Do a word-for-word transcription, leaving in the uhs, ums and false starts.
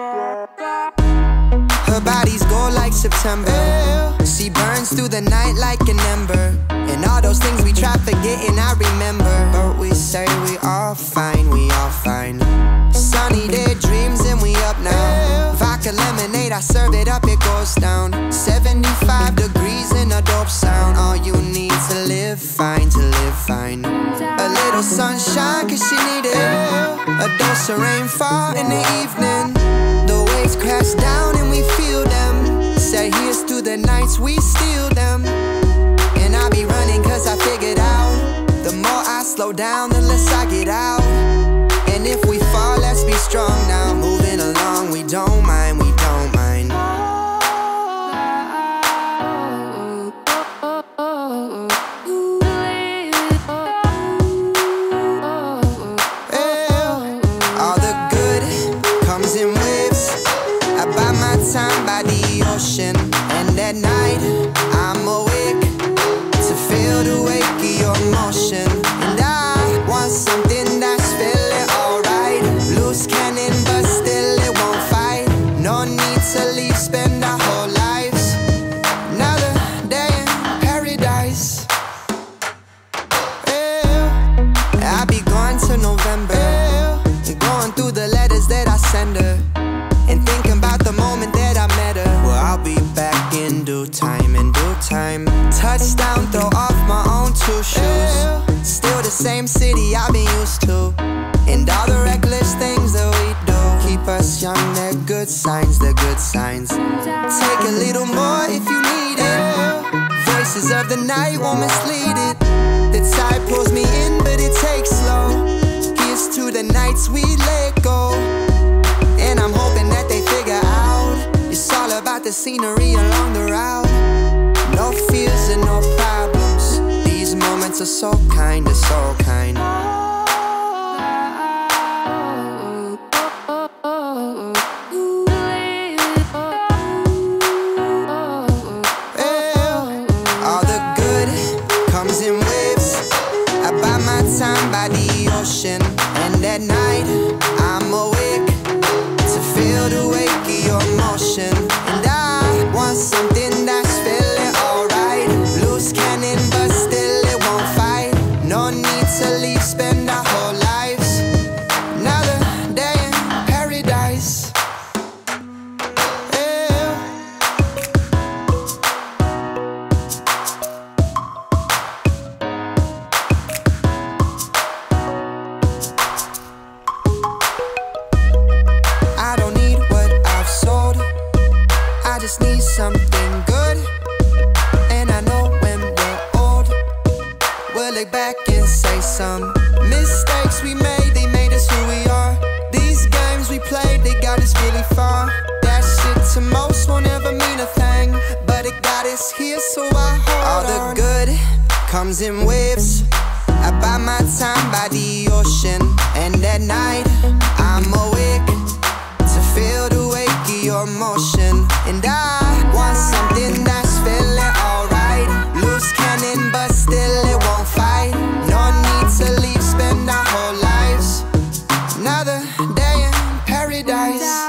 Her body's gold like September. She burns through the night like an ember. And all those things we try forgetting, I remember. But we say we all fine, we all fine. Sunny day dreams and we up now. Vodka lemonade, I serve it up, it goes down. Seventy-five degrees in a dope sound. All you need to live fine, to live fine. A little sunshine cause she need it. A dose of rainfall in the evening. The waves crash down and we feel them. Say here's to the nights we steal them. And I be running cause I figured out, the more I slow down, the less I get out. And if we fall, let's be strong now. Moving along, we don't mind, we don't mind. Yeah. All the good comes in waves. I buy my time by the ocean. And at night, I'm awake to feel the wake of your motion. And I want something that's feeling alright. Loose cannon, but still it won't fight. No need to leave, spend our whole lives. Another day in paradise. Yeah. I'll be gone till November. Yeah. Going through the letters that I send her. And thinking about the moment that I met her. Well, I'll be back in due time, in due time. Touchdown, throw off my own two shoes. Still the same city I've been used to. And all the reckless things that we do keep us young, they're good signs, they're good signs. Take a little more if you need it. Voices of the night won't mislead it. The tide pulls me in, but it takes slow. Here's to the nights we let go. And I'm hoping that they figure out it's all about the scenery along the route. No fears and no problems. These moments are so kind, they're so kind. Yeah. All the good comes in waves. I buy my time by the ocean. And at night, I'm awake to feel the wake of your motion. And I want something that's feeling alright. Loose cannon, but still it won't fight. No need to leave, spend our whole lives. Another day in paradise. Yeah. I don't need what I've sold. I just need something good. And I know when we're old, we'll look back and say some mistakes we made, they made us who we are. These games we played, they got us really far. That shit to most won't ever mean a thing, but it got us here, so I hold on. All the good comes in waves. I buy my time by the ocean. And at night, I'm awake to feel the wake of your motion. And I want something that's feeling alright. Loose cannon, but still it won't fight. No need to leave, spend our whole lives. Another day in paradise.